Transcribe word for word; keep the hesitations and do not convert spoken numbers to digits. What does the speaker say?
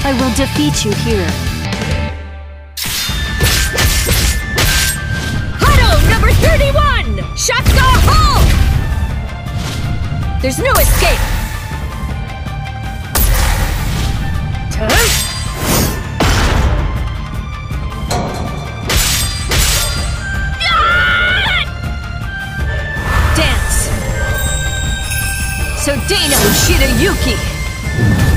I will defeat you here. Huddle number thirty-one! Shotgun Hulk! There's no escape! Huh? Dance! So Dano Shirayuki!